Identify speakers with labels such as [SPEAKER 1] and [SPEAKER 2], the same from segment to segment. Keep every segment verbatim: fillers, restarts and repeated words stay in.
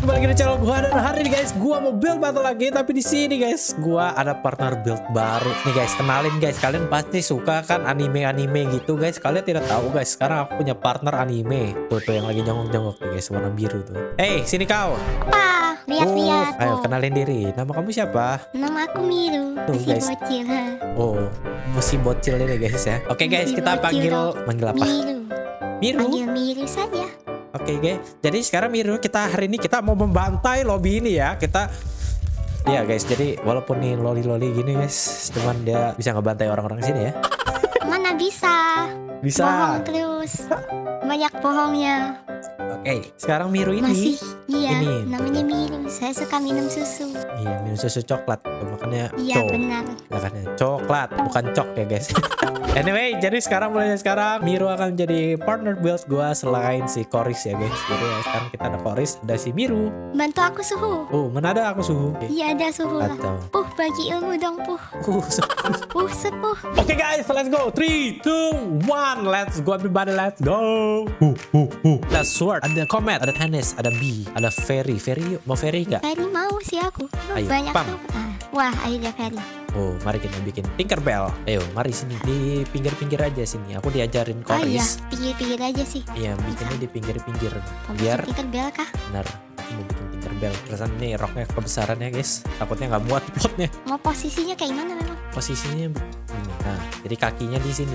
[SPEAKER 1] kembali lagi di channel gua, dan hari ini guys gua mau build battle lagi, tapi di sini guys gua ada partner build baru nih guys. Kenalin guys, kalian pasti suka kan anime-anime gitu guys. Kalian tidak tahu guys, sekarang aku punya partner anime. Tuh tuh yang lagi jongok-jongok tuh guys, warna biru tuh. Eh, hey, sini kau.
[SPEAKER 2] Apa? Lihat-lihat.
[SPEAKER 1] Oh, ayo kenalin diri. Nama kamu siapa?
[SPEAKER 2] Nama aku Miru.
[SPEAKER 1] Tuh,
[SPEAKER 2] Masih
[SPEAKER 1] guys.
[SPEAKER 2] bocil. Ha.
[SPEAKER 1] Oh, masih bocil ini guys ya. Oke guys,
[SPEAKER 2] Masih
[SPEAKER 1] kita
[SPEAKER 2] bocil
[SPEAKER 1] panggil
[SPEAKER 2] dong.
[SPEAKER 1] manggil apa?
[SPEAKER 2] Miru.
[SPEAKER 1] Miru.
[SPEAKER 2] Panggil Miru saja.
[SPEAKER 1] Oke guys, jadi sekarang Miru, kita hari ini kita mau membantai lobby ini ya. Kita ya guys, jadi walaupun nih loli-loli gini guys, cuman dia bisa ngebantai orang-orang sini ya.
[SPEAKER 2] Mana bisa?
[SPEAKER 1] Bisa.
[SPEAKER 2] Bohong terus. Banyak bohongnya.
[SPEAKER 1] Oke, sekarang Miru ini
[SPEAKER 2] Masih. Iya.
[SPEAKER 1] ini.
[SPEAKER 2] Namanya Miru. Saya suka minum susu.
[SPEAKER 1] iya minum susu coklat, tuh, makanya
[SPEAKER 2] Iya
[SPEAKER 1] cok.
[SPEAKER 2] benar.
[SPEAKER 1] Makanya coklat, bukan cok ya guys. Anyway, jadi sekarang mulai sekarang Miru akan jadi partner build gua selain si Koris ya guys. Jadi ya, sekarang kita ada Koris, ada si Miru.
[SPEAKER 2] Bantu aku suhu.
[SPEAKER 1] Oh, mana ada aku suhu? Oke.
[SPEAKER 2] Iya ada suhu lah.
[SPEAKER 1] Atau
[SPEAKER 2] Puh bagi ilmu dong puh.
[SPEAKER 1] uh, suhu.
[SPEAKER 2] Puh sepuh.
[SPEAKER 1] Oke guys, let's go. three, two, one. Let's go everybody, let's go. Uh, uh, uh. Ada sword, ada comet, ada tennis, ada bee, ada fairy. Fairy, mau fairy nggak?
[SPEAKER 2] Ferry mau sih aku.
[SPEAKER 1] Ayo,
[SPEAKER 2] Banyak
[SPEAKER 1] pam.
[SPEAKER 2] tuh. Ah, wah akhirnya Ferry.
[SPEAKER 1] Oh, mari kita bikin Tinkerbell. Ayo, mari sini. Di pinggir-pinggir aja sini. Aku diajarin
[SPEAKER 2] Oh iya,
[SPEAKER 1] Koris.
[SPEAKER 2] pinggir-pinggir aja sih.
[SPEAKER 1] Iya, bikinnya di pinggir-pinggir.
[SPEAKER 2] Mau
[SPEAKER 1] Biar
[SPEAKER 2] bikin Tinkerbell kah?
[SPEAKER 1] benar. Aku mau bikin Tinkerbell. Perasaan nih roknya kebesaran ya guys. Takutnya nggak muat plotnya.
[SPEAKER 2] Mau posisinya kayak gimana memang?
[SPEAKER 1] Posisinya ini. Nah, jadi kakinya di sini.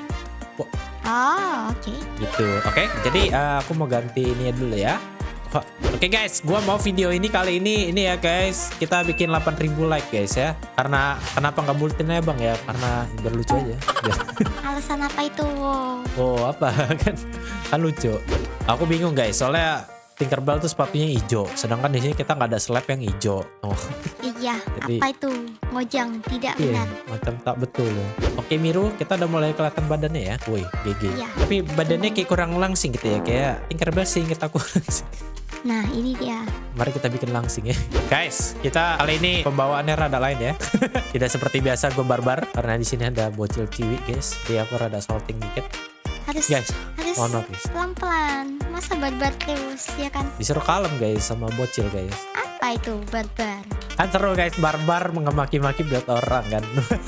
[SPEAKER 2] Oh, oke.
[SPEAKER 1] Gitu. Oke, jadi eh, aku mau ganti ini dulu ya. Wah, oke guys, gua mau video ini kali ini ini ya guys, kita bikin delapan ribu like guys ya. Karena kenapa nggak bulletin ya bang ya? Karena biar lucu aja. Biar.
[SPEAKER 2] Alasan apa itu?
[SPEAKER 1] Oh apa kan? Kan lucu. Aku bingung guys, soalnya Tinkerbell tuh sepatunya hijau, sedangkan di sini kita nggak ada slab yang hijau. Oh,
[SPEAKER 2] Iya,
[SPEAKER 1] Jadi-
[SPEAKER 2] apa itu? Mojang, tidak
[SPEAKER 1] iya,
[SPEAKER 2] benar.
[SPEAKER 1] macam tak betul ya. Oke Miru, kita udah mulai kelihatan badannya ya. Woi, G G.
[SPEAKER 2] Iya.
[SPEAKER 1] Tapi badannya kayak kurang langsing gitu ya, kayak Tinkerbell sih inget aku langsing.
[SPEAKER 2] Nah, ini dia.
[SPEAKER 1] Mari kita bikin langsing ya. Guys, kita kali ini pembawaannya rada lain ya. Tidak seperti biasa gue barbar, karena di sini ada bocil ciwi guys. Jadi aku rada salting dikit.
[SPEAKER 2] Harus
[SPEAKER 1] Guys,
[SPEAKER 2] harus
[SPEAKER 1] mohon maaf guys.
[SPEAKER 2] pelan-pelan. Masa barbar terus, ya kan?
[SPEAKER 1] Disuruh kalem guys sama bocil guys.
[SPEAKER 2] Apa itu barbar?
[SPEAKER 1] Kan seru guys, barbar mengemaki-maki buat orang kan.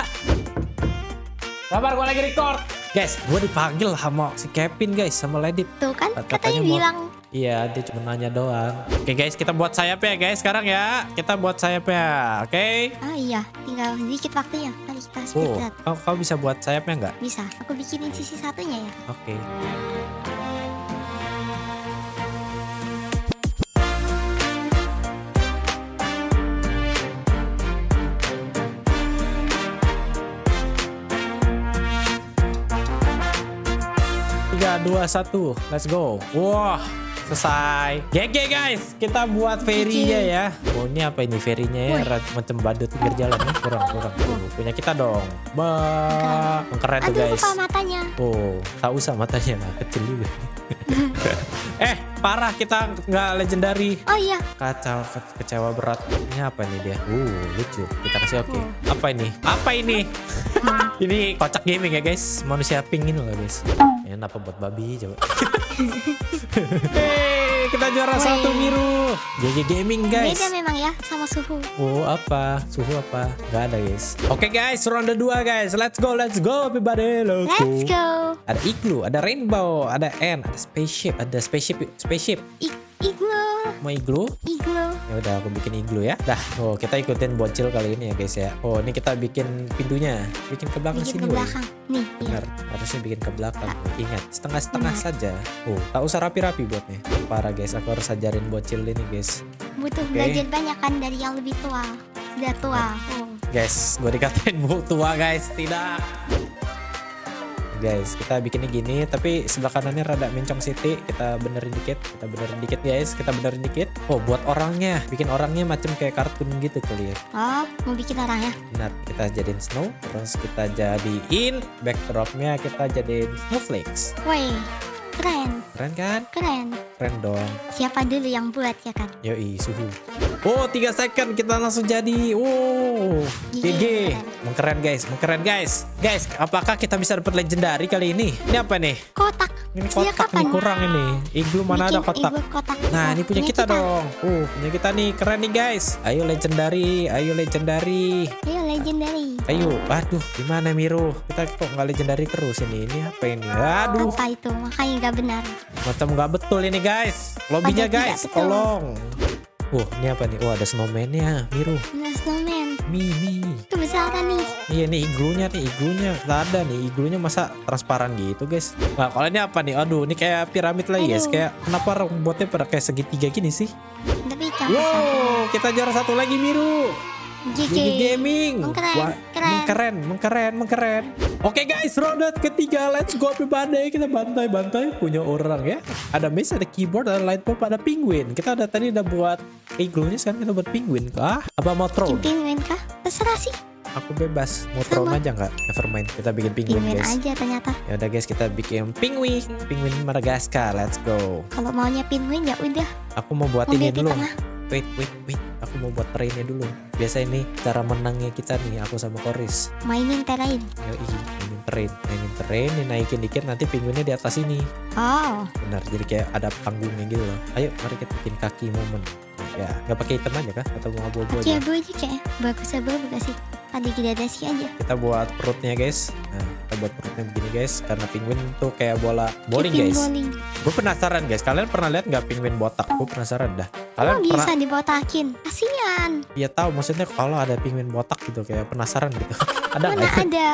[SPEAKER 1] Kabar gue lagi record. Guys, gue dipanggil sama si Kevin guys, sama Ledip.
[SPEAKER 2] Tuh kan
[SPEAKER 1] Katanya
[SPEAKER 2] katanya
[SPEAKER 1] mau-
[SPEAKER 2] bilang
[SPEAKER 1] Iya, dia cuma nanya doang. Oke guys, kita buat sayapnya guys sekarang ya. Kita buat sayapnya, oke?
[SPEAKER 2] ah iya, tinggal sedikit waktunya. Mari kita
[SPEAKER 1] Oh,
[SPEAKER 2] speedrun.
[SPEAKER 1] kau, kau bisa buat sayapnya nggak?
[SPEAKER 2] Bisa, aku bikinin sisi satunya ya.
[SPEAKER 1] Oke. Tiga, dua, satu, let's go. Wah, selesai. G G guys, kita buat fairy-nya ya. Oh ini apa ini fairy-nya ya?
[SPEAKER 2] Woi.
[SPEAKER 1] Ra- Macam badut pinggir jalan ya. Kurang, kurang. Tuh, punya kita dong. Bah, keren tuh
[SPEAKER 2] Aduh,
[SPEAKER 1] guys.
[SPEAKER 2] lupa matanya.
[SPEAKER 1] Oh, tak usah matanya lah, kecil juga. eh, parah kita nggak legendary.
[SPEAKER 2] Oh iya,
[SPEAKER 1] Kacau, ke- kecewa berat. Ini apa nih dia? Uh, lucu. Kita kasih oke.
[SPEAKER 2] Oh.
[SPEAKER 1] Apa ini? Apa ini? Ini kocak gaming ya guys. Manusia pink ini loh guys. Ini apa buat babi coba. Hei, kita juara
[SPEAKER 2] Wih.
[SPEAKER 1] satu Miru. G G gaming guys.
[SPEAKER 2] beda memang ya sama suhu.
[SPEAKER 1] Oh apa? Suhu apa? Gak ada guys. Oke guys, ronde dua guys. Let's go, let's go everybody. Let's go.
[SPEAKER 2] Let's go.
[SPEAKER 1] Ada igloo, ada rainbow, ada ant, ada spaceship, ada spaceship, spaceship.
[SPEAKER 2] I iglo,
[SPEAKER 1] Mau igloo?
[SPEAKER 2] iglo.
[SPEAKER 1] Ya udah aku bikin igloo ya. Dah, oh kita ikutin bocil kali ini ya guys ya. Oh ini kita bikin pintunya, bikin ke belakang
[SPEAKER 2] Bikin
[SPEAKER 1] sini.
[SPEAKER 2] ke
[SPEAKER 1] woy.
[SPEAKER 2] belakang. Nih, iya.
[SPEAKER 1] Benar, harusnya bikin ke belakang. Ingat, setengah-setengah
[SPEAKER 2] Benar.
[SPEAKER 1] saja. Oh, tak usah rapi-rapi buatnya. Parah guys, aku harus ajarin bocil ini guys.
[SPEAKER 2] Butuh
[SPEAKER 1] Oke.
[SPEAKER 2] belajar banyak kan dari yang lebih tua. Sudah tua. Oh.
[SPEAKER 1] Guys, gue dikatain bu tua guys, tidak. Guys, kita bikinnya gini, tapi sebelah kanannya rada mencong siti. Kita benerin dikit, kita benerin dikit guys, kita benerin dikit. Oh, buat orangnya, bikin orangnya macam kayak kartun gitu kali ya.
[SPEAKER 2] Oh, mau bikin orang ya?
[SPEAKER 1] Benar, kita jadiin snow, terus kita jadiin backdropnya kita jadiin snowflakes.
[SPEAKER 2] Woi, keren,
[SPEAKER 1] Keren kan?
[SPEAKER 2] keren.
[SPEAKER 1] Keren dong.
[SPEAKER 2] Siapa dulu yang buat ya kan?
[SPEAKER 1] Yoi, suhu. Oh, tiga second kita langsung jadi. Oh, G G.
[SPEAKER 2] Iya,
[SPEAKER 1] Mengkeren guys, mengkeren guys. Guys, apakah kita bisa dapat legendary kali ini? Ini apa nih?
[SPEAKER 2] Kotak.
[SPEAKER 1] Ini
[SPEAKER 2] Sejak
[SPEAKER 1] kotak nih
[SPEAKER 2] kapan?
[SPEAKER 1] kurang ini. Iglu mana ada
[SPEAKER 2] Bikin
[SPEAKER 1] kotak?
[SPEAKER 2] ibu kotak.
[SPEAKER 1] Nah,
[SPEAKER 2] Oh,
[SPEAKER 1] ini punya kita, dong. Uh, punya kita nih. Keren nih, guys. Ayo legendary, ayo legendary.
[SPEAKER 2] Ayo legendary.
[SPEAKER 1] Ayo, aduh, gimana Miru? Kita kok nggak legendary terus ini? Ini apa ini? Aduh,
[SPEAKER 2] Apa itu? Makanya nggak benar.
[SPEAKER 1] macam nggak betul ini, guys. Lobbynya,
[SPEAKER 2] Pada tidak
[SPEAKER 1] guys,
[SPEAKER 2] betul.
[SPEAKER 1] tolong. Uh, ini apa nih? Oh, ada snowman-nya, Miru.
[SPEAKER 2] Nah, snowman.
[SPEAKER 1] Mimi.
[SPEAKER 2] Kebesaran nih.
[SPEAKER 1] Iya nih iglunya nih, iglunya nggak ada nih, iglunya masa transparan gitu, guys. Nah, kalau ini apa nih? Aduh, ini kayak piramid lagi, guys.
[SPEAKER 2] Aduh.
[SPEAKER 1] Kayak kenapa robotnya pada kayak segitiga gini sih?
[SPEAKER 2] Tapi cantik.
[SPEAKER 1] Wow, kita juara satu lagi, Miru.
[SPEAKER 2] G G.
[SPEAKER 1] G G Gaming.
[SPEAKER 2] Mengkeren,
[SPEAKER 1] Wah,
[SPEAKER 2] keren.
[SPEAKER 1] mengkeren, mengkeren, mengkeren. Oke guys, ronde ketiga, let's go everybody. Kita bantai-bantai punya orang ya. Ada mouse, ada keyboard, ada light bulb, ada penguin. Kita udah tadi udah buat iglunya, sekarang kita buat penguin kah? Apa mau throne?
[SPEAKER 2] Penguin kah? Terserah sih.
[SPEAKER 1] Aku bebas. Mau throne
[SPEAKER 2] Sama.
[SPEAKER 1] aja nggak? Nevermind. Kita bikin penguin,
[SPEAKER 2] Penguin
[SPEAKER 1] guys.
[SPEAKER 2] aja ternyata.
[SPEAKER 1] Ya udah guys, kita bikin penguin, penguin Madagaskar. Let's go.
[SPEAKER 2] Kalau maunya penguin ya udah.
[SPEAKER 1] Aku mau buat
[SPEAKER 2] Mobil
[SPEAKER 1] ini
[SPEAKER 2] di
[SPEAKER 1] dulu.
[SPEAKER 2] tengah.
[SPEAKER 1] Wait, wait, wait. Aku mau buat trainnya dulu. Biasa ini cara menangnya kita nih, aku sama Koris.
[SPEAKER 2] Mainin terain.
[SPEAKER 1] Yoi, mainin train, mainin train, dinaikin dikit nanti penguinnya di atas ini.
[SPEAKER 2] Oh.
[SPEAKER 1] Benar, jadi kayak ada panggungnya gitu loh. Ayo, mari kita bikin kaki momen. Ya, nggak pakai item aja kah? Atau mau abu-abu
[SPEAKER 2] Oke
[SPEAKER 1] aja?
[SPEAKER 2] abu aja kayak bagus abu bagus sih. Tadi gradasi aja.
[SPEAKER 1] Kita buat perutnya guys. Nah, kita buat perutnya begini guys. Karena penguin tuh kayak bola bowling
[SPEAKER 2] Keeping
[SPEAKER 1] guys.
[SPEAKER 2] bowling.
[SPEAKER 1] Gue penasaran guys. Kalian pernah lihat nggak penguin botak? Gue penasaran dah.
[SPEAKER 2] Oh
[SPEAKER 1] Kalian
[SPEAKER 2] bisa
[SPEAKER 1] pernah?
[SPEAKER 2] dibotakin. Kasian.
[SPEAKER 1] Ya tahu maksudnya kalau ada penguin botak gitu kayak penasaran gitu. Ada
[SPEAKER 2] Mana
[SPEAKER 1] nggak?
[SPEAKER 2] ada.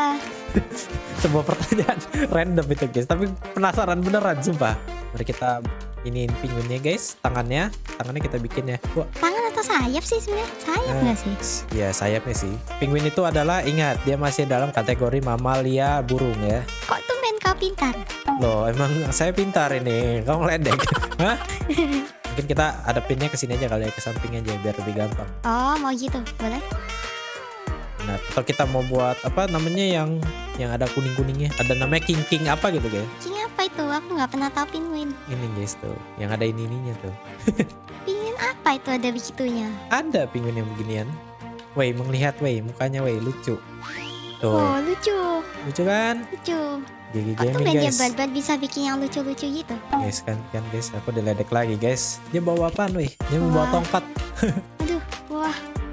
[SPEAKER 1] Sebuah pertanyaan random itu guys, tapi penasaran beneran sumpah. Mari kita iniin penguinnya guys, tangannya, tangannya kita bikin ya. Wah,
[SPEAKER 2] Tangan atau sayap sih sebenarnya? Sayap
[SPEAKER 1] Eh.
[SPEAKER 2] nggak sih?
[SPEAKER 1] ya sayapnya sih. Penguin itu adalah, ingat, dia masih dalam kategori mamalia burung ya.
[SPEAKER 2] Kok tuh main kau pintar?
[SPEAKER 1] Loh, emang saya pintar ini, kamu ledek. Hah? Mungkin kita adepinnya ke sini aja kali ya, ke samping aja biar lebih gampang.
[SPEAKER 2] Oh mau gitu, boleh?
[SPEAKER 1] Nah, atau kita mau buat apa namanya yang yang ada kuning-kuningnya. Ada namanya king king apa gitu guys.
[SPEAKER 2] King apa itu? Aku nggak pernah tahu penguin.
[SPEAKER 1] Ini guys tuh, yang ada ini ininya tuh.
[SPEAKER 2] Penguin apa itu ada begitunya?
[SPEAKER 1] Ada penguin yang beginian. Woi, melihat woi, mukanya woi lucu. Tuh,
[SPEAKER 2] Oh lucu,
[SPEAKER 1] lucu kan?
[SPEAKER 2] lucu.
[SPEAKER 1] Gigi
[SPEAKER 2] Kok tuh
[SPEAKER 1] gaming
[SPEAKER 2] media
[SPEAKER 1] guys.
[SPEAKER 2] barbar bisa bikin yang lucu-lucu gitu?
[SPEAKER 1] Guys kan kan guys, aku diledek lagi guys. Dia bawa apaan woi? Dia membawa
[SPEAKER 2] Wah.
[SPEAKER 1] tongkat,
[SPEAKER 2] Aduh, wah,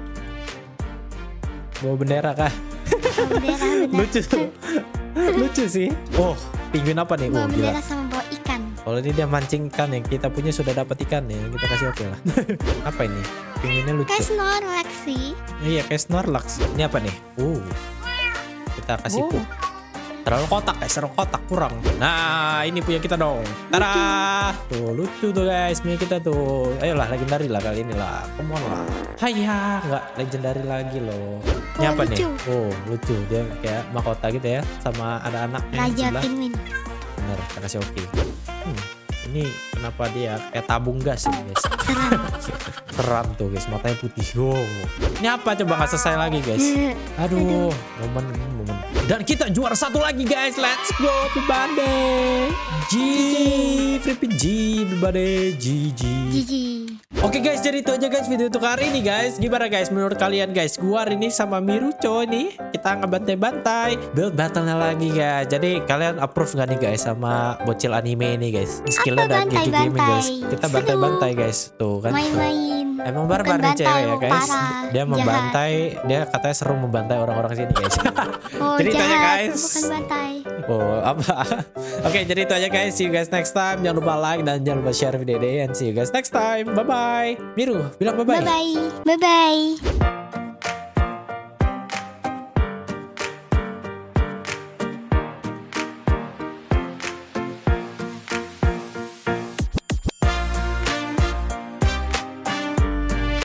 [SPEAKER 1] bawa bendera kah?
[SPEAKER 2] bawa bendera bener.
[SPEAKER 1] Lucu. Lucu sih. Oh, penguin apa nih? Oh,
[SPEAKER 2] Bawa
[SPEAKER 1] gila.
[SPEAKER 2] bendera sama bawa ikan.
[SPEAKER 1] Kalau ini dia mancing ikan yang kita punya sudah dapat ikan ya, kita kasih oke lah. Apa ini? Penguinnya lucu.
[SPEAKER 2] Kayak Snorlax sih.
[SPEAKER 1] Iya, kayak Snorlax. Ini apa nih? Uh. Kita kasih
[SPEAKER 2] Oh.
[SPEAKER 1] pup. Terlalu kotak guys, terlalu kotak kurang. Nah, ini punya kita dong. Tada! Tuh, lucu tuh guys, punya kita tuh. Ayolah, legendary lah kali ini lah. Come on lah. Haiya, nggak legendary lagi loh. Ini
[SPEAKER 2] Oh,
[SPEAKER 1] apa nih?
[SPEAKER 2] lucu.
[SPEAKER 1] Oh, lucu. Dia kayak mahkota gitu ya, sama ada anaknya di
[SPEAKER 2] Raja
[SPEAKER 1] sebelah.
[SPEAKER 2] penguin.
[SPEAKER 1] Bener, kita kasih oke. Hmm, ini kenapa dia kayak tabung gas ini guys.
[SPEAKER 2] Seram.
[SPEAKER 1] Seram tuh guys, matanya putih. Oh. Ini apa coba nggak selesai lagi guys? Aduh, momen momen. Dan kita juara satu lagi guys. Let's go everybody. G, Free G, everybody. G, G.
[SPEAKER 2] Gigi.
[SPEAKER 1] Oke guys, jadi itu aja guys video untuk hari ini guys. Gimana guys menurut kalian guys? Gua hari ini sama Miruco nih, kita ngebantai-bantai build battle-nya lagi guys. Jadi kalian approve gak nih guys sama bocil anime ini guys? Skillnya
[SPEAKER 2] Apa
[SPEAKER 1] dan Gigi Gaming guys.
[SPEAKER 2] bantai-bantai?
[SPEAKER 1] Kita
[SPEAKER 2] Seru.
[SPEAKER 1] bantai-bantai guys. Tuh kan.
[SPEAKER 2] Main-main.
[SPEAKER 1] Emang barbar nih
[SPEAKER 2] Bukan
[SPEAKER 1] cewek ya
[SPEAKER 2] bantai,
[SPEAKER 1] guys.
[SPEAKER 2] parah,
[SPEAKER 1] Dia membantai, dia katanya seru membantai orang-orang sini guys.
[SPEAKER 2] Oh
[SPEAKER 1] Jadi itu aja,
[SPEAKER 2] jahat,
[SPEAKER 1] guys.
[SPEAKER 2] bukan bantai.
[SPEAKER 1] Oh apa? Oke, jadi itu aja guys. See you guys next time. Jangan lupa like dan jangan lupa share video ini. And see you guys next time. Bye bye. Miru bilang bye bye.
[SPEAKER 2] Bye bye. Bye bye.